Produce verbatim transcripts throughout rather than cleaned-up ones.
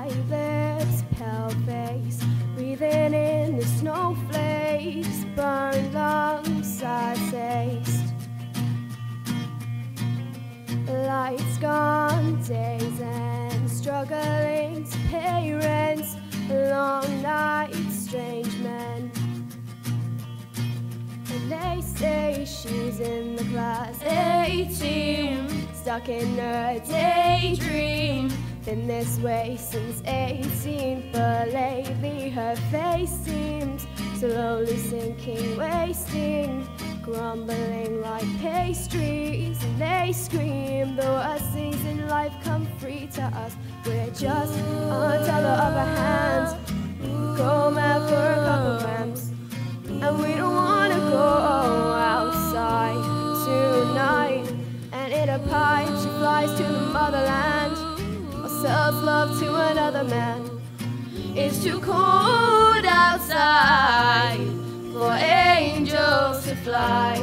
dry lips, pale face, breathing in the snowflakes, burned lungs, sad taste. Lights gone, days end, struggling to pay rent, long nights, strange men. And they say she's in the class eighteen, stuck in her daydream. Been this way since eighteen, but lately her face seems slowly sinking, wasting, crumbling like pastries. And they scream the worst things in life come free to us. We're just under the upper hand, go mad for a couple grams, and we don't wanna go outside tonight. And in a pipe she flies to the motherland, or sells love to another man. It's too cold outside for angels to fly,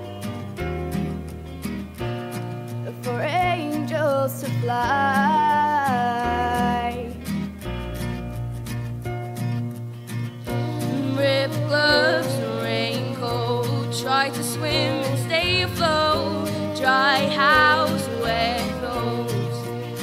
for angels to fly. Ripped gloves, raincoat, try to swim and stay afloat. Dry house, wet clothes,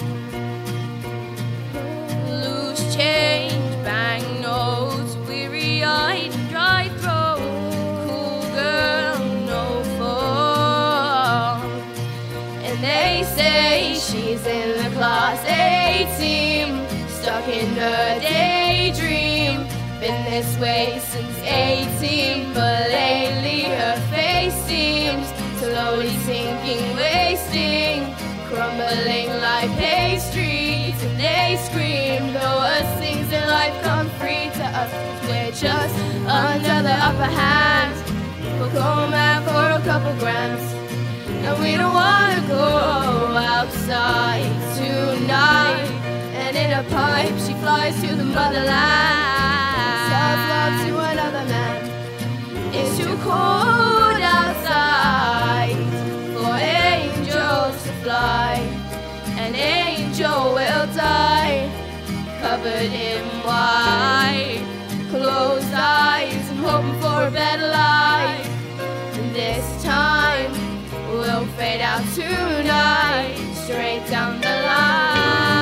loose change, bank notes, weary-eyed, dry throat. Cool girl, no fault. And they say she's in the class eighteen, stuck in her daydream. Been this way since eighteen, but lately her face seems slowly sinking, wasting, crumbling like pastries. And they scream the worst things in life come free to us. We're just under the upper hand, we'll go mad for a couple grams, and we don't wanna go outside tonight. And in a pipe she flies to the motherland, sells love to another man. It's too cold outside for angels to fly. An angel will die, covered in white, closed eyes and hoping for a better life. And this time we'll fade out tonight, straight down the line.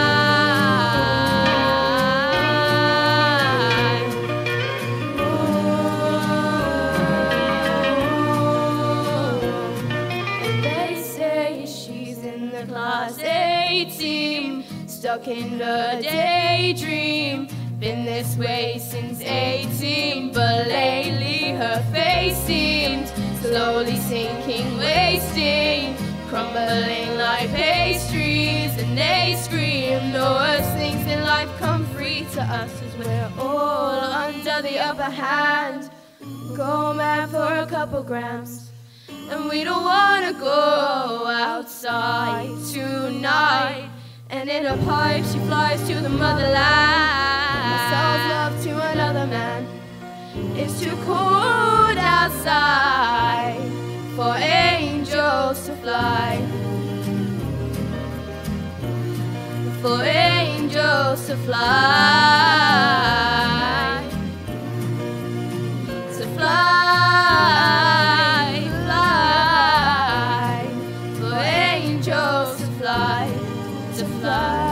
Class eighteen, stuck in the daydream. Been this way since eighteen, but lately her face seems slowly sinking, wasting, crumbling like pastries. And they scream the worst things in life come free to us, as we're all under the upper hand, go mad for a couple grams, and we don't wanna go outside tonight. And in a pipe she flies to the motherland, sells love to another man. It's too cold outside for angels to fly, for angels to fly, to fly. To fly.